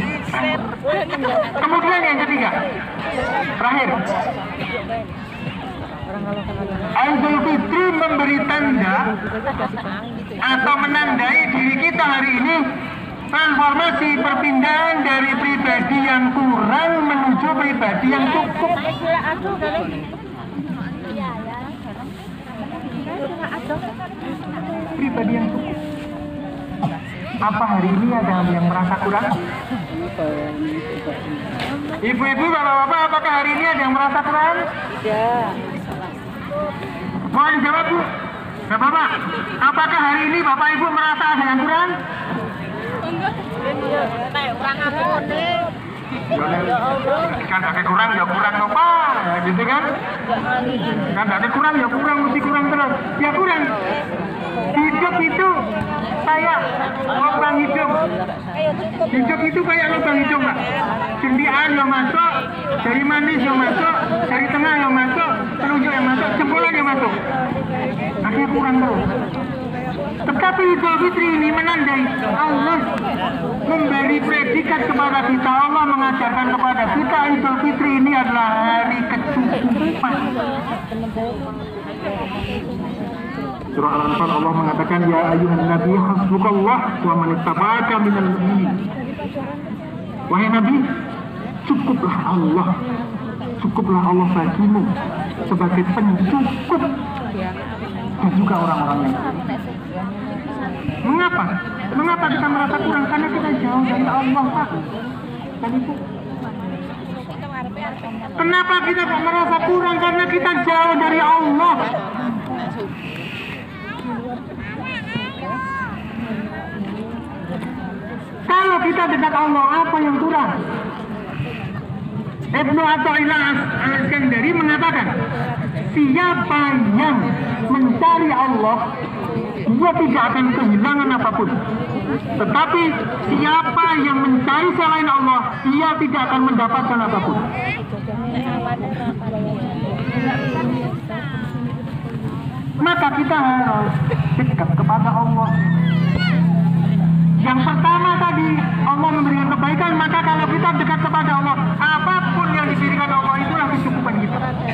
S2: kemudian yang ketiga, terakhir, Idul Fitri memberi tanda atau menandai diri kita hari ini transformasi perpindahan dari pribadi yang kurang menuju pribadi yang cukup. Pribadi yang cukup. Apa hari ini ada yang merasa kurang? Ibu-ibu, bapak-bapak, apakah hari ini ada yang merasa kurang?
S1: Ya.
S2: Mohon dijawab, Bu. Bapak, apakah hari ini Bapak Ibu merasa ada yang kurang? Kan ada kurang ya kurang apa? Ya, gitu kan? Kan ada kurang ya kurang, mesti kurang terus. Ya kurang. Hidup itu kayak lubang hidung. Hidup itu kayak lubang hidung, Pak. Cendian yang masuk, dari manis yang masuk, dari tengah yang masuk, telunjuk yang masuk, jempolan yang masuk. Akhirnya kurang terus. Tetapi Idul Fitri ini menandai Allah memberi predikat kepada kita. Allah mengajarkan kepada kita Idul Fitri ini adalah hari kecukupan. Surah Al-Anfal Allah mengatakan, ya ayyuhan nabi hasbukallah wa man ittaba'aka minal mu'minin. Wahai Nabi, cukuplah Allah bagimu sebagai pencukup dan juga orang-orang yang mengapa? Mengapa kita merasa kurang? Karena kita jauh dari Allah, Pak. Dan Ibu. Kenapa kita merasa kurang? Karena kita jauh dari Allah. Kalau kita dekat Allah, apa yang kurang? Ibnu Athaillah Al-Iskandari mengatakan, siapa yang mencari Allah, dia tidak akan kehilangan apapun. Tetapi siapa yang mencari selain Allah, dia tidak akan mendapatkan apapun. Maka kita harus dekat kepada Allah. Yang pertama tadi, Allah memberikan kebaikan, maka kalau kita dekat kepada Allah, apapun yang diberikan Allah itulah kecukupan kita.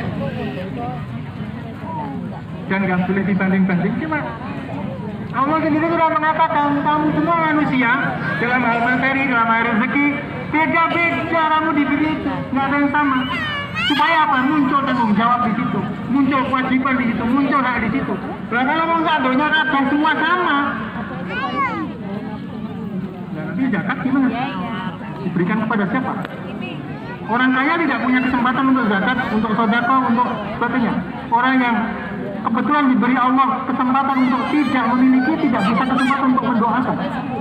S2: Dan gak boleh dibanding-banding, cuma Allah sendiri sudah mengatakan, kamu semua manusia dalam hal materi, dalam hal rezeki, beda-beda kamu diberi itu, nggak ada yang sama. Supaya apa? Muncul tanggung jawab di situ, muncul kewajiban di situ, muncul hak di situ. Kalau mau sadonya ada semua sama. Nanti zakat gimana? Diberikan kepada siapa? Orang kaya tidak punya kesempatan untuk zakat, untuk sedekah, untuk sebagainya. Orang yang kebetulan diberi Allah kesempatan untuk tidak memiliki, tidak bisa kesempatan untuk mendoakan.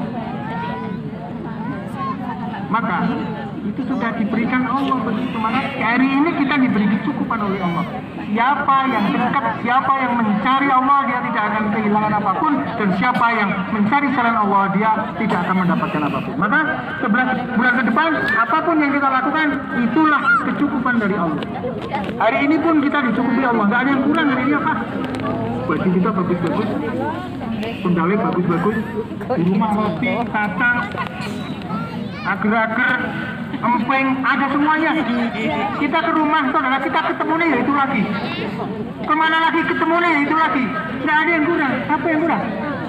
S2: Maka itu sudah diberikan Allah begitu. Maka hari ini kita diberi kecukupan oleh Allah. Siapa yang dekat, siapa yang mencari Allah, dia tidak akan kehilangan apapun. Dan siapa yang mencari selain Allah, dia tidak akan mendapatkan apapun. Maka 11 bulan ke depan, apapun yang kita lakukan, itulah kecukupan dari Allah. Hari ini pun kita dicukupi Allah, nggak ada yang kurang dari dia, Pak. Baju kita bagus-bagus, sendalnya bagus-bagus, di rumah roti, kacang, agar-agar, empeng, ada semuanya. Kita ke rumah, saudara, kita ketemunya ya itu lagi. Kemana lagi ketemunya ya itu lagi. Nggak ada yang kurang. Apa yang kurang?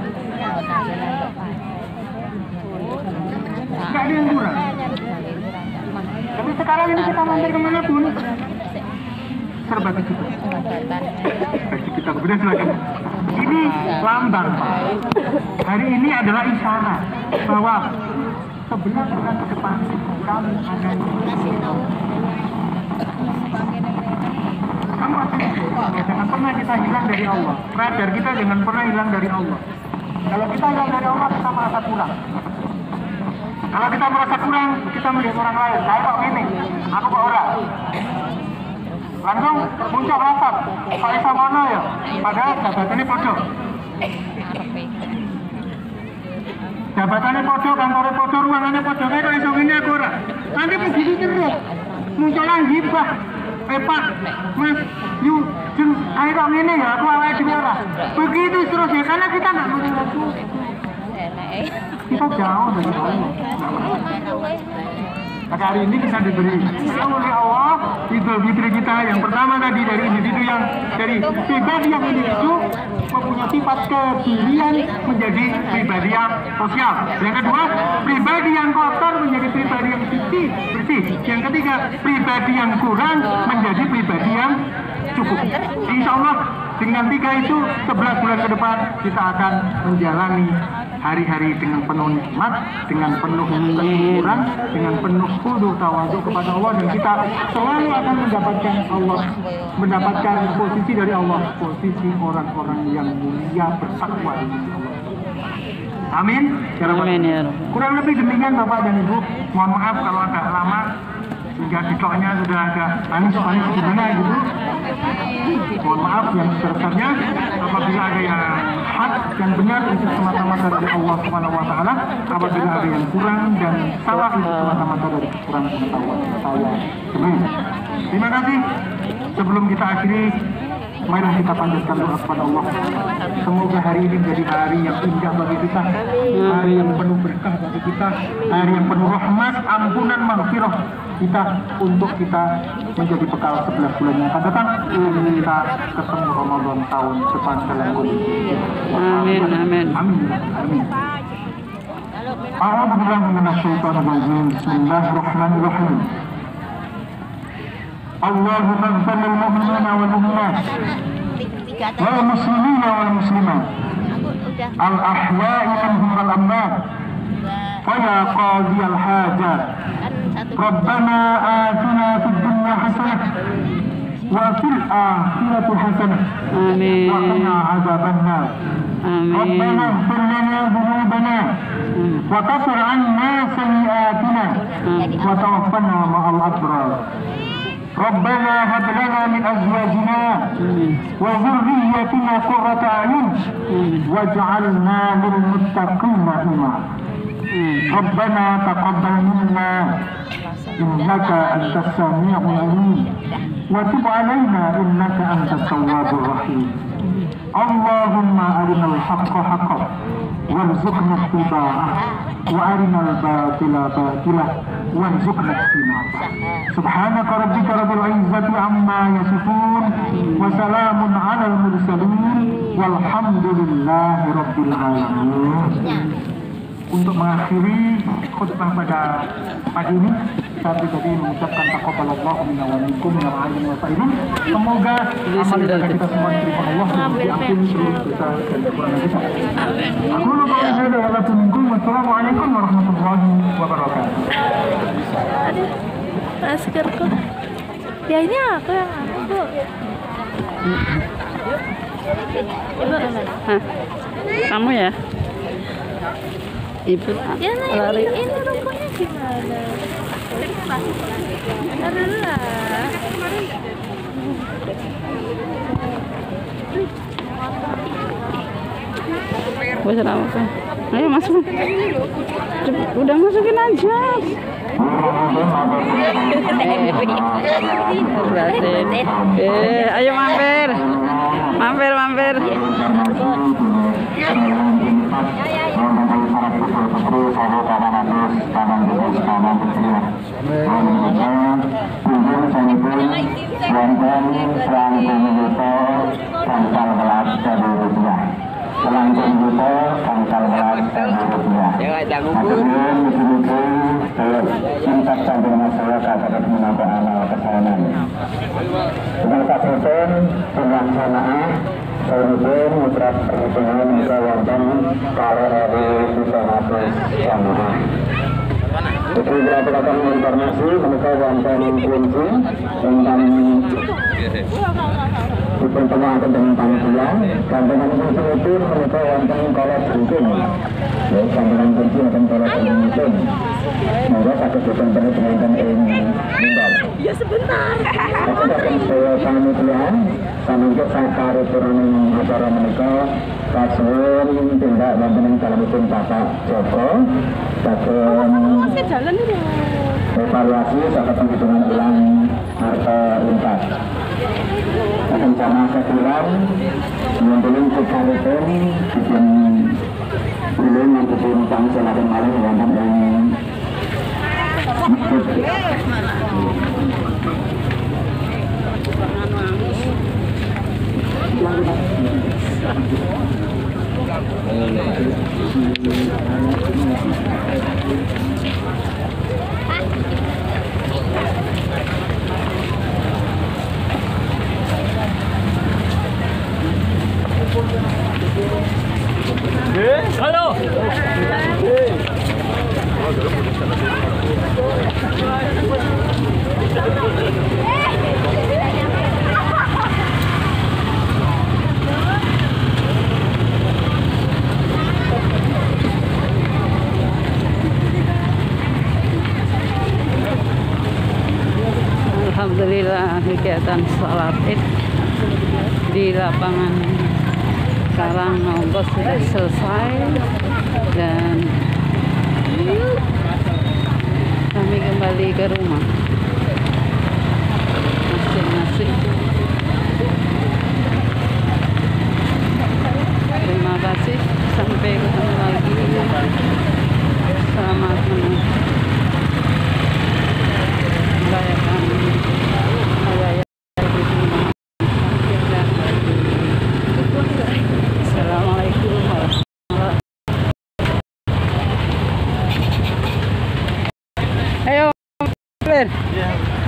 S2: Nggak ada yang kurang. Tapi sekarang ini kita mampir kemana pun, serba kecukupan. Kita kemudian silakan. Ini lambang, Pak. Hari ini adalah isyarat bahwa 11 bulan ke depan kami akan jangan pernah kita hilang dari Allah. Radar kita jangan pernah hilang dari Allah. Kalau kita hilang dari Allah, kita merasa kurang. Kalau kita merasa kurang, kita melihat orang lain. Saya kok gini, aku kok orang. Langsung muncul rasa, Pak Isa mana ya? Padahal jabatannya bodoh. Jabatannya podo, kantornya podo, ruangannya podo, kayak iso ngene aku ora. Nanti begitu terus. Munculan hibah. Pak, Mas, yu, jeng, ayo kok ngene ya, aku awake dhewe ora. Begitu terus ya, karena kita enggak mau rasu. Kita jauh dari Allah. Maka hari ini kita diberi oleh Allah Idul Idul Fitri kita yang pertama tadi dari individu yang dari pribadi yang individu mempunyai sifat kedirian menjadi pribadi yang sosial. Yang kedua, pribadi yang kotor menjadi pribadi yang bersih. Yang ketiga, pribadi yang kurang menjadi pribadi yang cukup. Insya Allah dengan 3 itu 11 bulan ke depan kita akan menjalani hari-hari dengan penuh nikmat, dengan penuh kesyukuran, dengan penuh khudu tawadhu kepada Allah, dan kita selalu akan mendapatkan posisi dari Allah, posisi orang-orang yang mulia bertakwa di sisi Allah. Amin.
S1: Amin ya Rabb.
S2: Kurang lebih demikian Bapak dan Ibu. Mohon maaf kalau agak lama sehingga tikoknya sudah agak manis-manis gimana gitu. Mohon maaf yang sebesarnya apabila ada yang hak dan benar itu semata-mata dari Allah Subhanahu wa taala, apabila ada yang kurang dan salah itu semata-mata dari kekurangan pengetahuan saya sendiri. Terima kasih. Sebelum kita akhiri, marilah kita panjatkan doa kepada Allah. Semoga hari ini menjadi hari yang indah bagi kita, hari yang penuh berkah bagi kita, hari yang penuh rahmat, ampunan, maghfirah kita, untuk kita menjadi bekal 11 bulan yang akan datang, dan kita ketemu Ramadan tahun depan dalam kondisi.
S1: Amin, amin.
S2: Amin. Amin. A'udzubillahi minasyaitonir rajim. Bismillahirrahmanirrahim. Allahumma ighfir lil mu'minina wal mu'minat wal muslimina wal muslimat al ahya'i minhum wal amwat wa ya qadiyal hajat Rabbana atina fid dunya hasanah wa fil akhirati hasanah
S1: Amin.
S2: wa qina adzaban nar. Rabbana ighfir lana dhunubana wa kaffir 'anna sayyi'atina wa tawaffana ma'al abrar. Rabbana hab lana min azwajina wa dhurriyyatina qurrata a'yun waj'alna lil muttaqina imama. Rabbana taqabbal minna innaka antas sami'ul 'alim wa tub 'alaina innaka antat tawwabur rahim. Allahumma arinal haqqa haqqan warzuqna ittiba'ah wa arinal batila batilah warzuqna ijtinabah. Subhanaka rabbika rabbil izzati amma yasifun wa salamun 'alal mursalin walhamdulillahi rabbil alamin. Untuk mengakhiri khutbah pada pagi ini, saya pribadi mengucapkan taqabbalallahu minna wa minkum minal alim wa sa'irin. Semoga amal ibadah kita semua diterima Allah dan diampuni seluruh dosa dan kekurangan kita. Aku lupa ada walaupun minkum. Wassalamualaikum warahmatullahi wabarakatuh.
S5: Maskerku. Ya ini aku yang Bu.
S1: Hah? Kamu ya? Ibu
S5: Ya nah,
S1: lari.
S5: ini rokoknya gimana? Adalah.
S1: Wes apa? Ayo masuk. Udah masukin aja. Ayo mampir. Mampir.
S2: Kemudian mitra perhitungan mitra wonten para hari bisa masuk yang mudah. Jadi berdasarkan informasi mereka wonten kunci tentang dipertemukan dengan panitia. Gantengan kunci itu mereka wonten kolot kunci. Ya, gantengan kunci akan kolot kunci. Semoga satu bukan perhitungan ini timbal.
S5: Ya sebentar.
S2: Aku akan saya panitia. Samangga sakare puraning acara menika kasuwun tindak wonten dalemipun Bapak Joko saged evaluasi saged penghitungan ulang harta lintas. Rencana kekiran mengumpulkan sekaripun dipun ulun dipun pangsanaken malih wonten ing
S1: Alhamdulillah kegiatan sholat id di lapangan Karangnonggo sudah selesai dan kami kembali ke rumah masing-masing. Terima kasih, sampai ketemu lagi. Selamat merayakan hari raya Idul Fitri. Assalamualaikum warahmatullahi wabarakatuh. Ayo, clear.